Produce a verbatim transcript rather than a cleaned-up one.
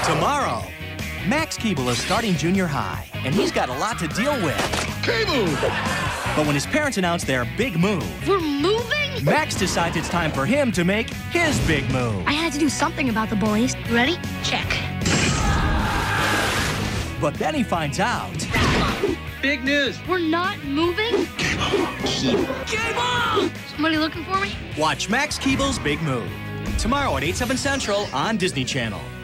Tomorrow, Max Keeble is starting junior high, and he's got a lot to deal with. Keeble! But when his parents announce their big move, we're moving? Max decides it's time for him to make his big move. I had to do something about the bullies. Ready? Check. But then he finds out. Big news. We're not moving? Keeble. Keeble! Somebody looking for me? Watch Max Keeble's Big Move tomorrow at eight, seven Central on Disney Channel.